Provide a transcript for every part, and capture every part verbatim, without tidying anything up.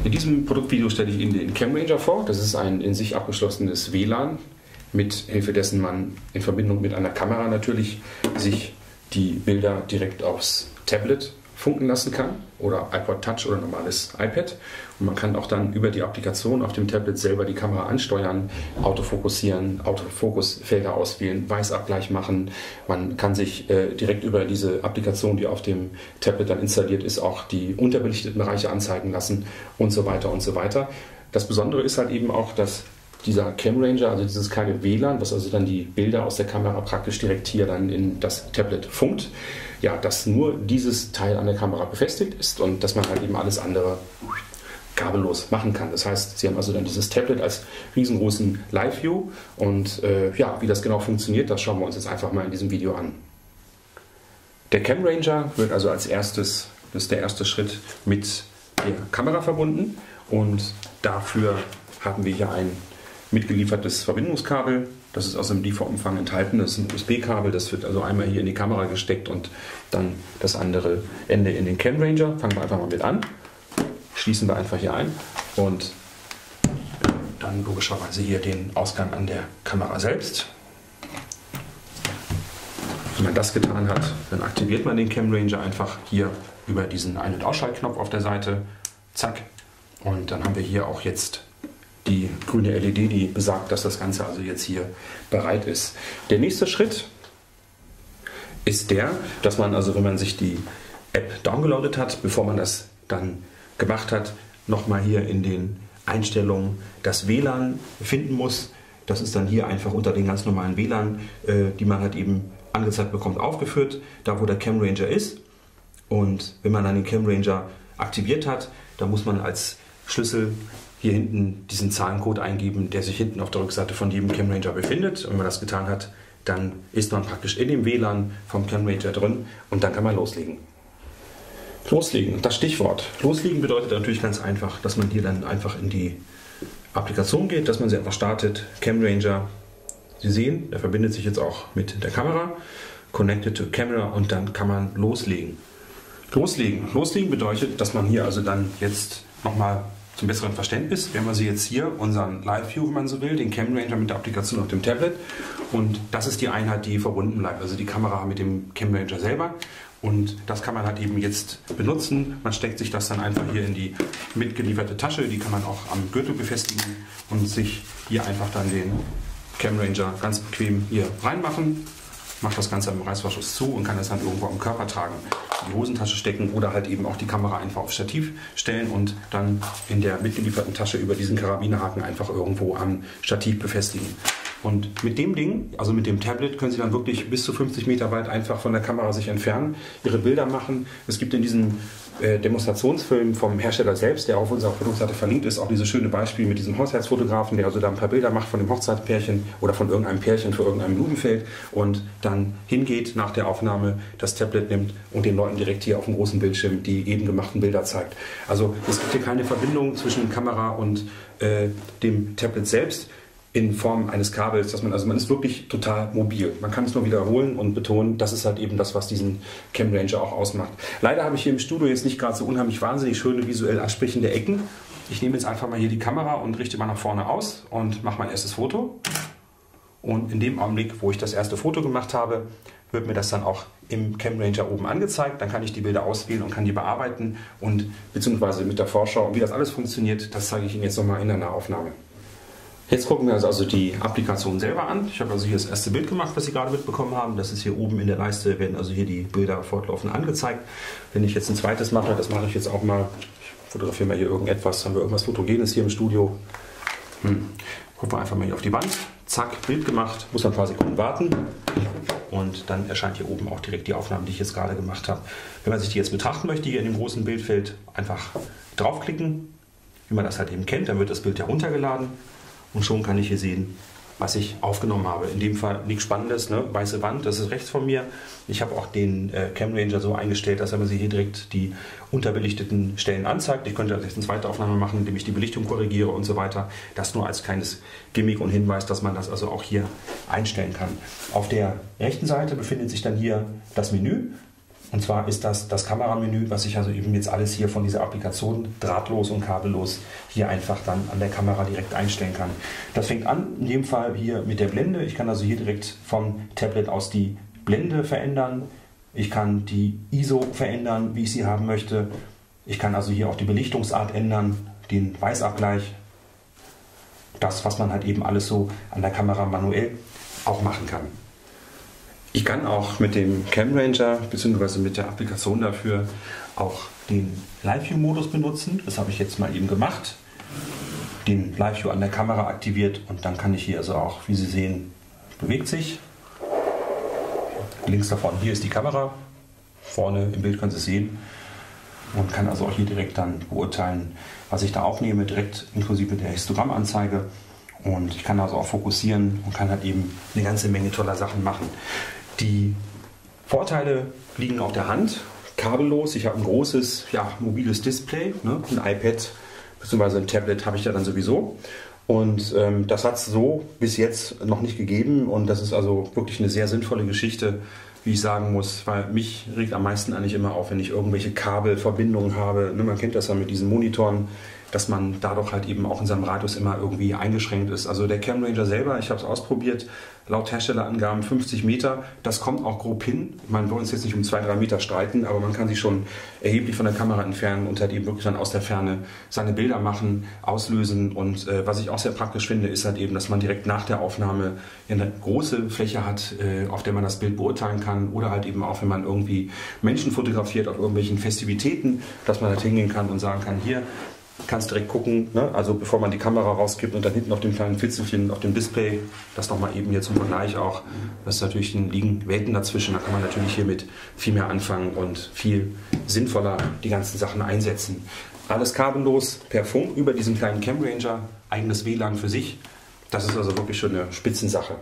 In diesem Produktvideo stelle ich Ihnen den CamRanger vor. Das ist ein in sich abgeschlossenes W L A N, mit Hilfe dessen man in Verbindung mit einer Kamera natürlich sich die Bilder direkt aufs Tablet funken lassen kann oder iPod Touch oder normales iPad. Und man kann auch dann über die Applikation auf dem Tablet selber die Kamera ansteuern, Autofokussieren, Autofokusfelder auswählen, Weißabgleich machen. Man kann sich äh, direkt über diese Applikation, die auf dem Tablet dann installiert ist, auch die unterbelichteten Bereiche anzeigen lassen und so weiter und so weiter. Das Besondere ist halt eben auch, dass dieser CamRanger, also dieses kleine W L A N, was also dann die Bilder aus der Kamera praktisch direkt hier dann in das Tablet funkt, ja, dass nur dieses Teil an der Kamera befestigt ist und dass man halt eben alles andere kabellos machen kann. Das heißt, Sie haben also dann dieses Tablet als riesengroßen Live-View und äh, ja, wie das genau funktioniert, das schauen wir uns jetzt einfach mal in diesem Video an. Der CamRanger wird also als erstes, das ist der erste Schritt, mit der Kamera verbunden und dafür haben wir hier ein mitgeliefertes Verbindungskabel. Das ist aus dem Lieferumfang enthalten. Das ist ein U S B-Kabel, das wird also einmal hier in die Kamera gesteckt und dann das andere Ende in den CamRanger. Fangen wir einfach mal mit an. Schließen wir einfach hier ein und dann logischerweise hier den Ausgang an der Kamera selbst. Wenn man das getan hat, dann aktiviert man den CamRanger einfach hier über diesen Ein- und Ausschaltknopf auf der Seite. Zack. Und dann haben wir hier auch jetzt die grüne L E D, die besagt, dass das Ganze also jetzt hier bereit ist. Der nächste Schritt ist der, dass man also, wenn man sich die App downgeloadet hat, bevor man das dann gemacht hat, nochmal hier in den Einstellungen das W L A N finden muss. Das ist dann hier einfach unter den ganz normalen W L A N, äh, die man halt eben angezeigt bekommt, aufgeführt, da wo der CamRanger ist. Und wenn man dann den CamRanger aktiviert hat, dann muss man als Schlüssel hier hinten diesen Zahlencode eingeben, der sich hinten auf der Rückseite von jedem CamRanger befindet. Und wenn man das getan hat, dann ist man praktisch in dem W L A N vom CamRanger drin und dann kann man loslegen. Loslegen, das Stichwort. Loslegen bedeutet natürlich ganz einfach, dass man hier dann einfach in die Applikation geht, dass man sie einfach startet. CamRanger, Sie sehen, der verbindet sich jetzt auch mit der Kamera. Connected to Camera und dann kann man loslegen. Loslegen. Loslegen bedeutet, dass man hier also dann jetzt nochmal zum besseren Verständnis, wir haben also jetzt hier unseren Live-View, wenn man so will, den CamRanger mit der Applikation auf dem Tablet und das ist die Einheit, die verbunden bleibt, also die Kamera mit dem CamRanger selber und das kann man halt eben jetzt benutzen. Man steckt sich das dann einfach hier in die mitgelieferte Tasche, die kann man auch am Gürtel befestigen und sich hier einfach dann den CamRanger ganz bequem hier reinmachen. Macht das Ganze am Reißverschluss zu und kann das dann irgendwo am Körper tragen, in die Hosentasche stecken oder halt eben auch die Kamera einfach aufs Stativ stellen und dann in der mitgelieferten Tasche über diesen Karabinerhaken einfach irgendwo am Stativ befestigen. Und mit dem Ding, also mit dem Tablet, können Sie dann wirklich bis zu fünfzig Meter weit einfach von der Kamera sich entfernen, Ihre Bilder machen. Es gibt in diesem äh, Demonstrationsfilm vom Hersteller selbst, der auf unserer Produktseite verlinkt ist, auch dieses schöne Beispiel mit diesem Hochzeitsfotografen, der also da ein paar Bilder macht von dem Hochzeitspärchen oder von irgendeinem Pärchen für irgendein Blumenfeld und dann hingeht nach der Aufnahme, das Tablet nimmt und den Leuten direkt hier auf dem großen Bildschirm die eben gemachten Bilder zeigt. Also es gibt hier keine Verbindung zwischen Kamera und äh, dem Tablet selbst in Form eines Kabels, dass man, also man ist wirklich total mobil. Man kann es nur wiederholen und betonen, das ist halt eben das, was diesen CamRanger auch ausmacht. Leider habe ich hier im Studio jetzt nicht gerade so unheimlich wahnsinnig schöne visuell ansprechende Ecken. Ich nehme jetzt einfach mal hier die Kamera und richte mal nach vorne aus und mache mein erstes Foto. Und in dem Augenblick, wo ich das erste Foto gemacht habe, wird mir das dann auch im CamRanger oben angezeigt. Dann kann ich die Bilder auswählen und kann die bearbeiten und beziehungsweise mit der Vorschau. Und wie das alles funktioniert, das zeige ich Ihnen jetzt nochmal in der Nahaufnahme. Jetzt gucken wir uns also die Applikation selber an. Ich habe also hier das erste Bild gemacht, was Sie gerade mitbekommen haben. Das ist hier oben in der Leiste, werden also hier die Bilder fortlaufend angezeigt. Wenn ich jetzt ein zweites mache, das mache ich jetzt auch mal. Ich fotografiere mal hier irgendetwas, haben wir irgendwas Fotogenes hier im Studio. Hm. Gucken wir einfach mal hier auf die Wand. Zack, Bild gemacht, muss man ein paar Sekunden warten. Und dann erscheint hier oben auch direkt die Aufnahme, die ich jetzt gerade gemacht habe. Wenn man sich die jetzt betrachten möchte, hier in dem großen Bildfeld, einfach draufklicken. Wie man das halt eben kennt, dann wird das Bild heruntergeladen. Und schon kann ich hier sehen, was ich aufgenommen habe. In dem Fall nichts Spannendes, ne? Weiße Wand, das ist rechts von mir. Ich habe auch den äh, CamRanger so eingestellt, dass er mir hier direkt die unterbelichteten Stellen anzeigt. Ich könnte jetzt eine zweite Aufnahme machen, indem ich die Belichtung korrigiere und so weiter. Das nur als kleines Gimmick und Hinweis, dass man das also auch hier einstellen kann. Auf der rechten Seite befindet sich dann hier das Menü. Und zwar ist das das Kameramenü, was ich also eben jetzt alles hier von dieser Applikation drahtlos und kabellos hier einfach dann an der Kamera direkt einstellen kann. Das fängt an in dem Fall hier mit der Blende. Ich kann also hier direkt vom Tablet aus die Blende verändern. Ich kann die I S O verändern, wie ich sie haben möchte. Ich kann also hier auch die Belichtungsart ändern, den Weißabgleich. Das, was man halt eben alles so an der Kamera manuell auch machen kann. Ich kann auch mit dem CamRanger bzw. mit der Applikation dafür auch den Live-View-Modus benutzen. Das habe ich jetzt mal eben gemacht. Den Live-View an der Kamera aktiviert und dann kann ich hier also auch, wie Sie sehen, bewegt sich. Links davon, hier ist die Kamera. Vorne im Bild können Sie es sehen. Und kann also auch hier direkt dann beurteilen, was ich da aufnehme, direkt inklusive der Histogrammanzeige. Und ich kann also auch fokussieren und kann halt eben eine ganze Menge toller Sachen machen. Die Vorteile liegen auf der Hand, kabellos. Ich habe ein großes, ja, mobiles Display, ne? Ein iPad bzw. ein Tablet habe ich ja dann sowieso. Und ähm, das hat es so bis jetzt noch nicht gegeben. Und das ist also wirklich eine sehr sinnvolle Geschichte, wie ich sagen muss, weil mich regt am meisten eigentlich immer auf, wenn ich irgendwelche Kabelverbindungen habe. Ne? Man kennt das ja mit diesen Monitoren, dass man dadurch halt eben auch in seinem Radius immer irgendwie eingeschränkt ist. Also der CamRanger selber, ich habe es ausprobiert, laut Herstellerangaben fünfzig Meter, das kommt auch grob hin. Man will uns jetzt nicht um zwei, drei Meter streiten, aber man kann sich schon erheblich von der Kamera entfernen und halt eben wirklich dann aus der Ferne seine Bilder machen, auslösen. Und äh, was ich auch sehr praktisch finde, ist halt eben, dass man direkt nach der Aufnahme eine große Fläche hat, äh, auf der man das Bild beurteilen kann. Oder halt eben auch, wenn man irgendwie Menschen fotografiert auf irgendwelchen Festivitäten, dass man halt hingehen kann und sagen kann, hier, kannst direkt gucken, ne? Also bevor man die Kamera rausgibt und dann hinten auf dem kleinen Fitzelchen auf dem Display, das nochmal eben hier zum Vergleich auch, das ist natürlich, liegen Welten dazwischen, da kann man natürlich hiermit viel mehr anfangen und viel sinnvoller die ganzen Sachen einsetzen. Alles kabellos per Funk über diesen kleinen CamRanger, eigenes W L A N für sich, das ist also wirklich schon eine Spitzensache.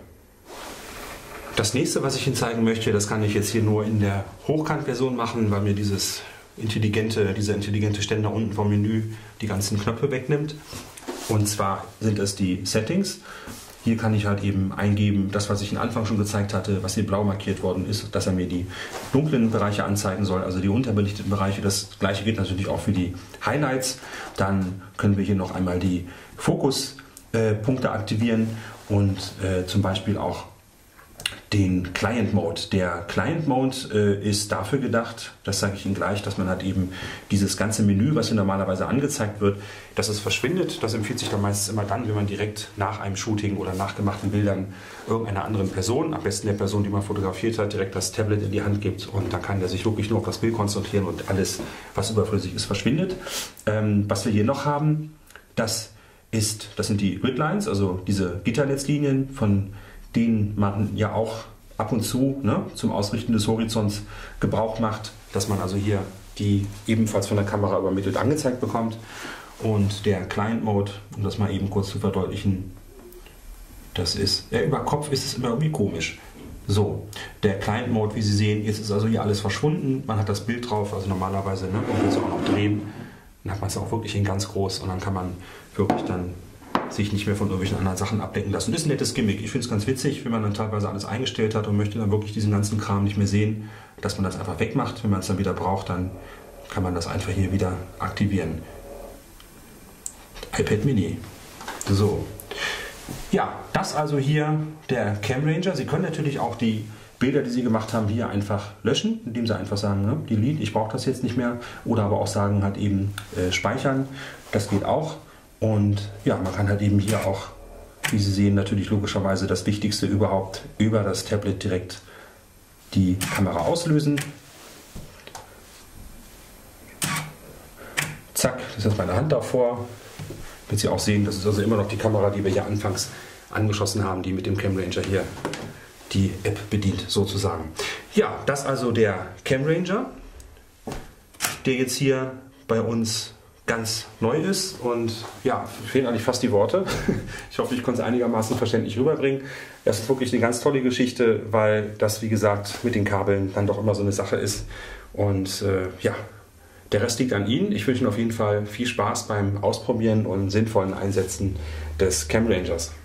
Das nächste, was ich Ihnen zeigen möchte, das kann ich jetzt hier nur in der Hochkant-Version machen, weil mir dieses intelligente, dieser intelligente Ständer unten vom Menü die ganzen Knöpfe wegnimmt. Und zwar sind es die Settings. Hier kann ich halt eben eingeben, das, was ich am Anfang schon gezeigt hatte, was hier blau markiert worden ist, dass er mir die dunklen Bereiche anzeigen soll, also die unterbelichteten Bereiche. Das gleiche gilt natürlich auch für die Highlights. Dann können wir hier noch einmal die Fokuspunkte aktivieren und äh, zum Beispiel auch den Client Mode. Der Client Mode äh, ist dafür gedacht, das sage ich Ihnen gleich, dass man halt eben dieses ganze Menü, was hier normalerweise angezeigt wird, dass es verschwindet. Das empfiehlt sich dann meistens immer dann, wenn man direkt nach einem Shooting oder nach gemachten Bildern irgendeiner anderen Person, am besten der Person, die man fotografiert hat, direkt das Tablet in die Hand gibt und dann kann der sich wirklich nur auf das Bild konzentrieren und alles, was überflüssig ist, verschwindet. Ähm, was wir hier noch haben, das ist, das sind die Gridlines, also diese Gitternetzlinien, von denen man ja auch ab und zu, ne, zum Ausrichten des Horizonts Gebrauch macht, dass man also hier die ebenfalls von der Kamera übermittelt angezeigt bekommt. Und der Client Mode, um das mal eben kurz zu verdeutlichen, das ist, ja, über Kopf ist es immer irgendwie komisch. So, der Client Mode, wie Sie sehen, jetzt ist also hier alles verschwunden, man hat das Bild drauf, also normalerweise, ne, man will es auch noch drehen, dann hat man es auch wirklich in ganz groß und dann kann man wirklich dann sich nicht mehr von irgendwelchen anderen Sachen abdecken lassen. Das ist ein nettes Gimmick. Ich finde es ganz witzig, wenn man dann teilweise alles eingestellt hat und möchte dann wirklich diesen ganzen Kram nicht mehr sehen, dass man das einfach wegmacht. Wenn man es dann wieder braucht, dann kann man das einfach hier wieder aktivieren. iPad Mini. So. Ja, das also hier der CamRanger. Sie können natürlich auch die Bilder, die Sie gemacht haben, hier einfach löschen, indem Sie einfach sagen, ne, Delete, ich brauche das jetzt nicht mehr. Oder aber auch sagen, halt eben äh, speichern. Das geht auch. Und ja, man kann halt eben hier auch, wie Sie sehen, natürlich logischerweise das Wichtigste überhaupt über das Tablet direkt die Kamera auslösen. Zack, das ist meine Hand davor. Damit Sie auch sehen, das ist also immer noch die Kamera, die wir hier anfangs angeschlossen haben, die mit dem CamRanger hier die App bedient, sozusagen. Ja, das also der CamRanger, der jetzt hier bei uns ganz neu ist und ja, fehlen eigentlich fast die Worte. Ich hoffe, ich konnte es einigermaßen verständlich rüberbringen. Das ist wirklich eine ganz tolle Geschichte, weil das, wie gesagt, mit den Kabeln dann doch immer so eine Sache ist. Und äh, ja, der Rest liegt an Ihnen. Ich wünsche Ihnen auf jeden Fall viel Spaß beim Ausprobieren und sinnvollen Einsetzen des CamRangers.